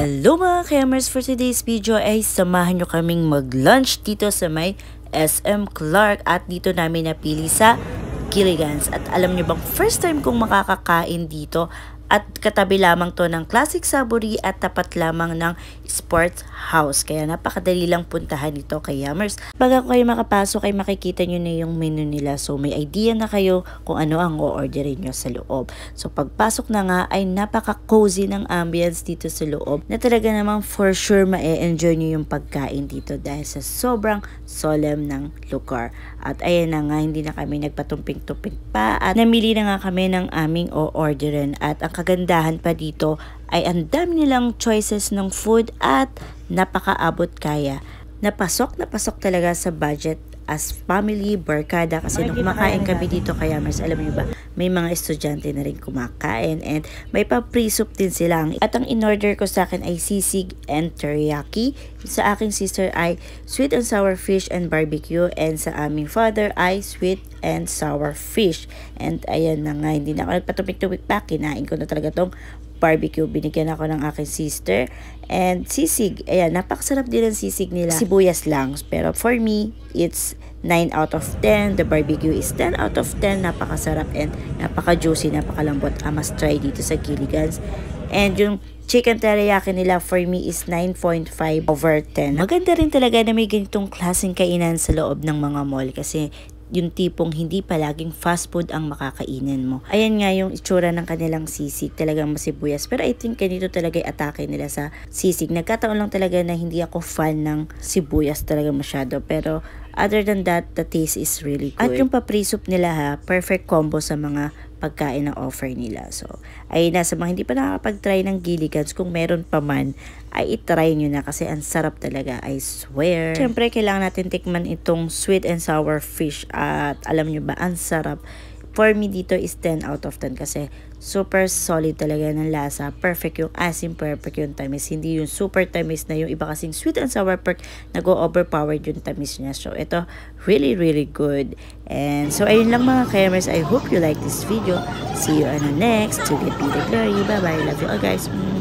Hello mga Kemers! For today's video ay samahan nyo kaming mag-lunch dito sa may SM Clark at dito namin napili sa Gilligan's. At alam nyo bang first time kong makakakain dito at katabi lamang to ng Classic Saburi at tapat lamang ng Sports House. Kaya napakadali lang puntahan ito kay Yummers. Pag ako kayo makapasok ay makikita nyo na yung menu nila. So may idea na kayo kung ano ang o-orderin nyo sa loob. So pagpasok na nga ay napaka-cozy ng ambience dito sa loob na talaga namang for sure ma-enjoy nyo yung pagkain dito dahil sa sobrang solemn ng lugar. At ayan na nga, hindi na kami nagpatumping-tumping pa at namili na nga kami ng aming o-orderin. At ang kagandahan pa dito ay ang dami nilang choices ng food at napakaabot kaya. Napasok talaga sa budget as family, barkada kasi nung kumakain kami dito kay Yummers, alam niyo ba, may mga estudyante na rin kumakain and may pa-pre-soup din sila. At ang in-order ko sa akin ay sisig and teriyaki. Sa aking sister ay sweet and sour fish and barbecue and sa aming father ay sweet and sour fish. And ayan na nga, hindi na ako nagpatupik-tupik pa, kinain ko na talaga tong barbecue. Binigyan ako ng aking sister and sisig. Ayan, napakasarap din ang sisig nila. Sibuyas lang. Pero for me, it's 9 out of 10. The barbecue is 10 out of 10. Napakasarap and napaka-juicy, napakalambot. I must try dito sa Gilligan's. And yung chicken teriyaki nila for me is 9.5 over 10. Maganda rin talaga na may ganitong klaseng kainan sa loob ng mga mall kasi yung tipong hindi palaging fast food ang makakainin mo. Ayan nga yung itsura ng kanilang sisig, talagang masibuyas. Pero I think ganito talaga yung atake nila sa sisig. Nagkataon lang talaga na hindi ako fan ng sibuyas talaga masyado. Pero other than that, the taste is really good. At yung pa-pre-soup nila ha, perfect combo sa mga pagkain na offer nila. So, ay nasa mga hindi pa nakakapag-try ng Gilligan's, kung meron pa man, ay itry nyo na kasi ang sarap talaga, I swear. Siyempre, kailangan natin tikman itong sweet and sour fish at alam nyo ba, ang sarap. For me dito is 10 out of 10 kasi super solid talaga ng lasa. Perfect yung asim, perfect yung tamis. Hindi yung super tamis na yung iba kasing sweet and sour pork nag-overpowered yung tamis niya. So ito, really good. And so ayun lang mga Kemers. I hope you like this video. See you on the next. To get Peter Glory. Bye bye. Love you all guys.